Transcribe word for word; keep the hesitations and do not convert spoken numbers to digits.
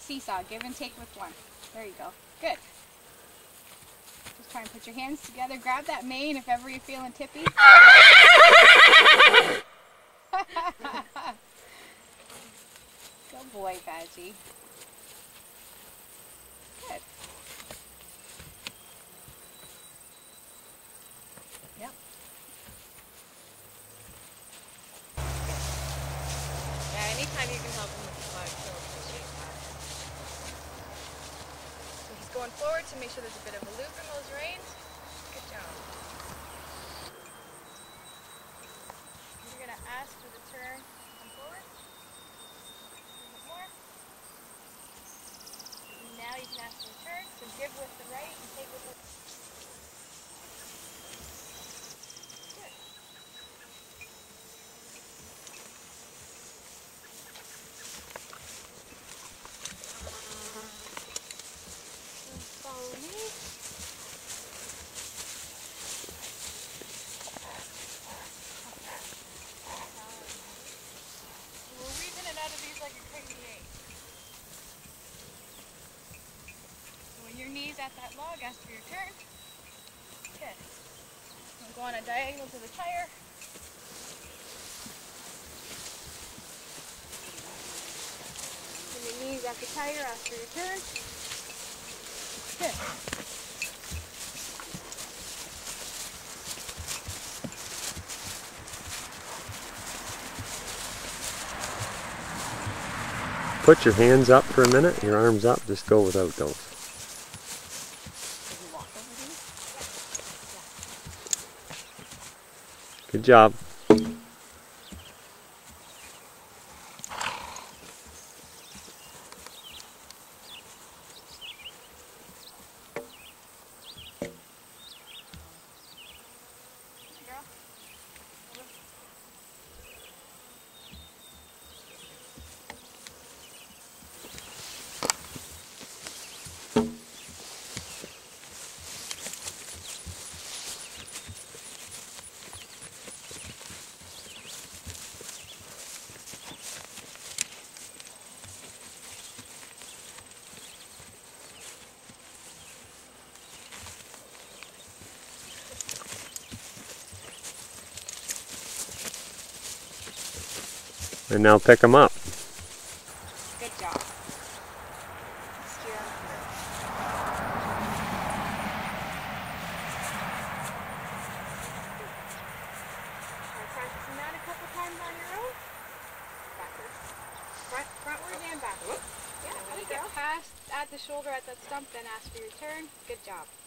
seesaw. Give and take with one. There you go. Good. Just try and put your hands together. Grab that mane if ever you're feeling tippy. Good boy, Badgie. Good. Yep. Yeah, anytime you can help him with the flag, he'll appreciate that. So he's going forward to make sure there's a bit of a loop in those reins. Good job. You're going to ask for the turn to come forward. A little bit more. And now you can ask for the turn. So give with the right and take with the left. Follow me. We're weaving it out of these like a crazy eight. So when your knee's at that log, ask for your turn. Good. We'll go on a diagonal to the tire. When your knee's at the tire, ask for your turn. Good. Put your hands up for a minute, your arms up, just go without those. Good job. And now pick them up. Good job. Steer them through. Try practicing that a couple times on your own. Backwards. Front, frontwards and backwards. Yeah, and when you get past at the shoulder at that stump, then ask for your turn. Good job.